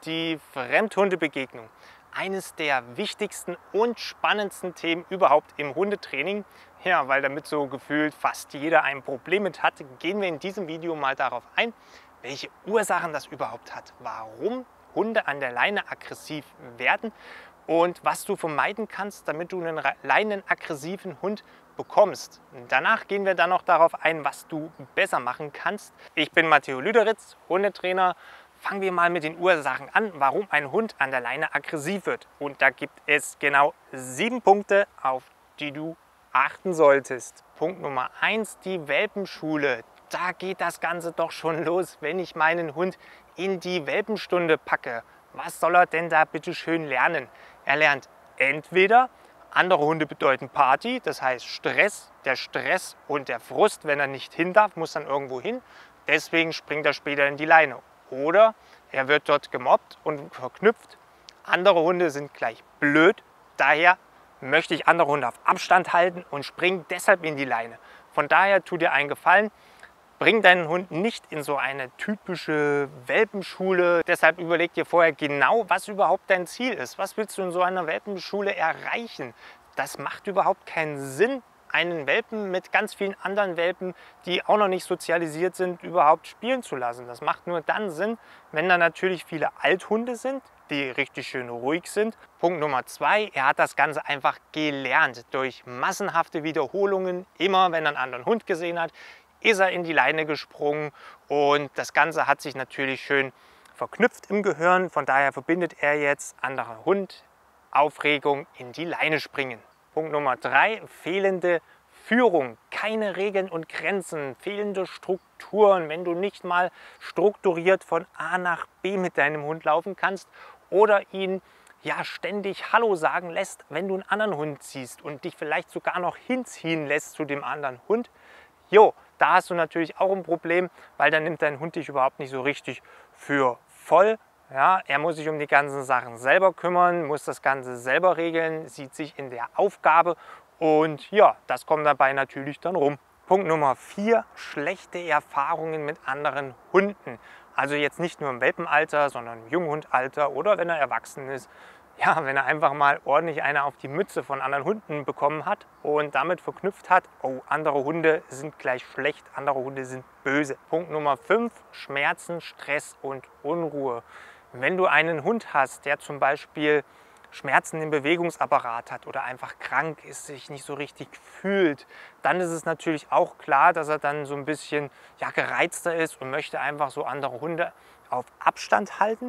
die Fremdhundebegegnung. Eines der wichtigsten und spannendsten Themen überhaupt im Hundetraining. Ja, weil damit so gefühlt fast jeder ein Problem mit hat, gehen wir in diesem Video mal darauf ein, welche Ursachen das überhaupt hat, warum Hunde an der Leine aggressiv werden und was du vermeiden kannst, damit du einen leinenaggressiven Hund bekommst. Danach gehen wir dann noch darauf ein, was du besser machen kannst. Ich bin Matteo Lüderitz, Hundetrainer. Fangen wir mal mit den Ursachen an, warum ein Hund an der Leine aggressiv wird. Und da gibt es genau 7 Punkte, auf die du achten solltest. Punkt Nummer 1, die Welpenschule. Da geht das Ganze doch schon los, wenn ich meinen Hund in die Welpenstunde packe. Was soll er denn da bitte schön lernen? Er lernt entweder, andere Hunde bedeuten Party, das heißt Stress. Der Stress und der Frust, wenn er nicht hin darf, muss dann irgendwo hin. Deswegen springt er später in die Leine. Oder er wird dort gemobbt und verknüpft. Andere Hunde sind gleich blöd, daher möchte ich andere Hunde auf Abstand halten und springe deshalb in die Leine. Von daher tu dir einen Gefallen, bring deinen Hund nicht in so eine typische Welpenschule. Deshalb überleg dir vorher genau, was überhaupt dein Ziel ist. Was willst du in so einer Welpenschule erreichen? Das macht überhaupt keinen Sinn, einen Welpen mit ganz vielen anderen Welpen, die auch noch nicht sozialisiert sind, überhaupt spielen zu lassen. Das macht nur dann Sinn, wenn da natürlich viele Althunde sind, die richtig schön ruhig sind. Punkt Nummer 2, er hat das Ganze einfach gelernt. Durch massenhafte Wiederholungen, immer wenn er einen anderen Hund gesehen hat, ist er in die Leine gesprungen und das Ganze hat sich natürlich schön verknüpft im Gehirn. Von daher verbindet er jetzt anderer Hund, Aufregung, in die Leine springen. Punkt Nummer 3, fehlende Führung, keine Regeln und Grenzen, fehlende Strukturen, wenn du nicht mal strukturiert von A nach B mit deinem Hund laufen kannst oder ihn ja ständig Hallo sagen lässt, wenn du einen anderen Hund siehst und dich vielleicht sogar noch hinziehen lässt zu dem anderen Hund. Jo, da hast du natürlich auch ein Problem, weil dann nimmt dein Hund dich überhaupt nicht so richtig für voll. Ja, er muss sich um die ganzen Sachen selber kümmern, muss das Ganze selber regeln, sieht sich in der Aufgabe und ja, das kommt dabei natürlich dann rum. Punkt Nummer 4, schlechte Erfahrungen mit anderen Hunden. Also jetzt nicht nur im Welpenalter, sondern im Junghundalter oder wenn er erwachsen ist. Ja, wenn er einfach mal ordentlich eine auf die Mütze von anderen Hunden bekommen hat und damit verknüpft hat, oh, andere Hunde sind gleich schlecht, andere Hunde sind böse. Punkt Nummer 5, Schmerzen, Stress und Unruhe. Wenn du einen Hund hast, der zum Beispiel Schmerzen im Bewegungsapparat hat oder einfach krank ist, sich nicht so richtig fühlt, dann ist es natürlich auch klar, dass er dann so ein bisschen ja, gereizter ist und möchte einfach so andere Hunde auf Abstand halten.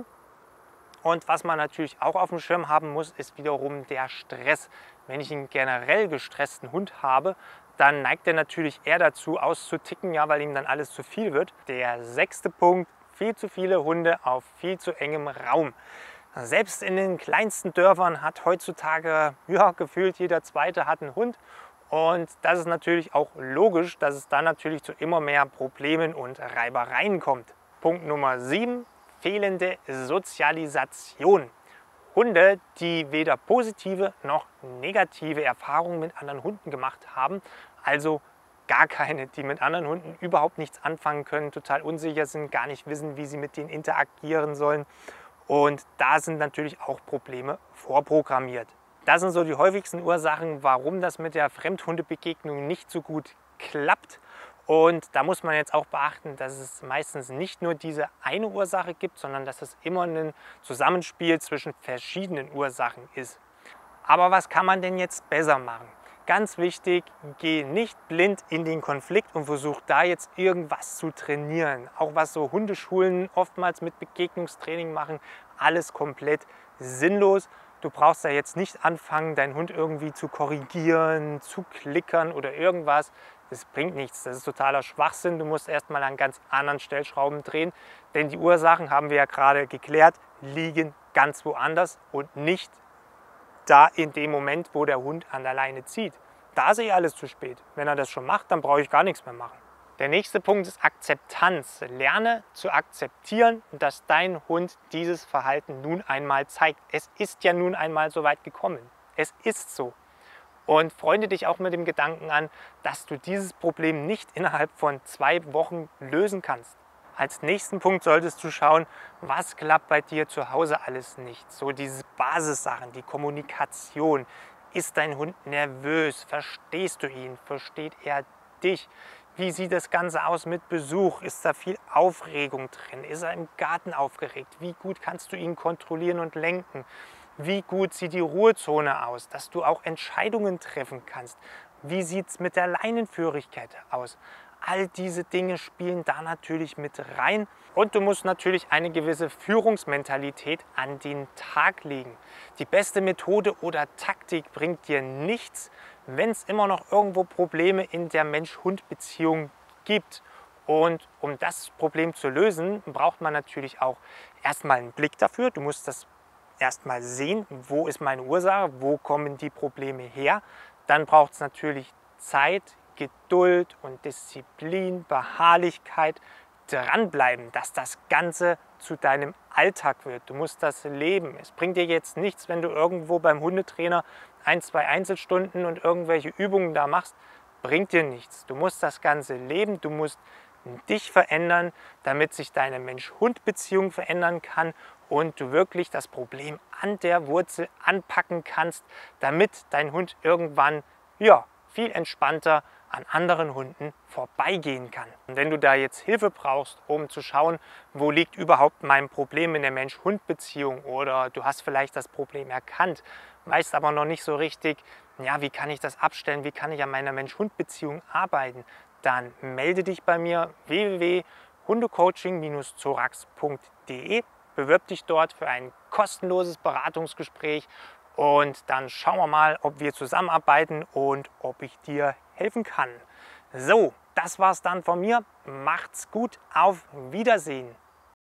Und was man natürlich auch auf dem Schirm haben muss, ist wiederum der Stress. Wenn ich einen generell gestressten Hund habe, dann neigt er natürlich eher dazu auszuticken, ja, weil ihm dann alles zu viel wird. Der 6. Punkt, viel zu viele Hunde auf viel zu engem Raum. Selbst in den kleinsten Dörfern hat heutzutage ja, gefühlt jeder Zweite hat einen Hund. Und das ist natürlich auch logisch, dass es dann natürlich zu immer mehr Problemen und Reibereien kommt. Punkt Nummer 7. Fehlende Sozialisation. Hunde, die weder positive noch negative Erfahrungen mit anderen Hunden gemacht haben, also gar keine, die mit anderen Hunden überhaupt nichts anfangen können, total unsicher sind, gar nicht wissen, wie sie mit denen interagieren sollen. Und da sind natürlich auch Probleme vorprogrammiert. Das sind so die häufigsten Ursachen, warum das mit der Fremdhundebegegnung nicht so gut klappt. Und da muss man jetzt auch beachten, dass es meistens nicht nur diese eine Ursache gibt, sondern dass es immer ein Zusammenspiel zwischen verschiedenen Ursachen ist. Aber was kann man denn jetzt besser machen? Ganz wichtig, geh nicht blind in den Konflikt und versuch da jetzt irgendwas zu trainieren. Auch was so Hundeschulen oftmals mit Begegnungstraining machen, alles komplett sinnlos. Du brauchst da jetzt nicht anfangen, deinen Hund irgendwie zu korrigieren, zu klickern oder irgendwas. Das bringt nichts, das ist totaler Schwachsinn. Du musst erstmal an ganz anderen Stellschrauben drehen, denn die Ursachen, haben wir ja gerade geklärt, liegen ganz woanders und nicht da in dem Moment, wo der Hund an der Leine zieht. Da ist alles zu spät. Wenn er das schon macht, dann brauche ich gar nichts mehr machen. Der nächste Punkt ist Akzeptanz. Lerne zu akzeptieren, dass dein Hund dieses Verhalten nun einmal zeigt. Es ist ja nun einmal so weit gekommen. Es ist so. Und freunde dich auch mit dem Gedanken an, dass du dieses Problem nicht innerhalb von 2 Wochen lösen kannst. Als nächsten Punkt solltest du schauen, was klappt bei dir zu Hause alles nicht. So diese Basissachen, die Kommunikation. Ist dein Hund nervös? Verstehst du ihn? Versteht er dich? Wie sieht das Ganze aus mit Besuch? Ist da viel Aufregung drin? Ist er im Garten aufgeregt? Wie gut kannst du ihn kontrollieren und lenken? Wie gut sieht die Ruhezone aus, dass du auch Entscheidungen treffen kannst? Wie sieht es mit der Leinenführigkeit aus? All diese Dinge spielen da natürlich mit rein. Und du musst natürlich eine gewisse Führungsmentalität an den Tag legen. Die beste Methode oder Taktik bringt dir nichts, wenn es immer noch irgendwo Probleme in der Mensch-Hund-Beziehung gibt. Und um das Problem zu lösen, braucht man natürlich auch erstmal einen Blick dafür. Du musst das erstmal sehen, wo ist meine Ursache, wo kommen die Probleme her. Dann braucht es natürlich Zeit, Geduld und Disziplin, Beharrlichkeit, dranbleiben, dass das Ganze zu deinem Alltag wird. Du musst das leben. Es bringt dir jetzt nichts, wenn du irgendwo beim Hundetrainer 1, 2 Einzelstunden und irgendwelche Übungen da machst. Bringt dir nichts. Du musst das Ganze leben. Du musst dich verändern, damit sich deine Mensch-Hund-Beziehung verändern kann und du wirklich das Problem an der Wurzel anpacken kannst, damit dein Hund irgendwann viel entspannter an anderen Hunden vorbeigehen kann. Und wenn du da jetzt Hilfe brauchst, um zu schauen, wo liegt überhaupt mein Problem in der Mensch-Hund-Beziehung, oder du hast vielleicht das Problem erkannt, weißt aber noch nicht so richtig, wie kann ich das abstellen, wie kann ich an meiner Mensch-Hund-Beziehung arbeiten, dann melde dich bei mir www.hundecoaching-zorax.de, bewirb dich dort für ein kostenloses Beratungsgespräch und dann schauen wir mal, ob wir zusammenarbeiten und ob ich dir helfen kann. So, das war's dann von mir. Macht's gut, auf Wiedersehen.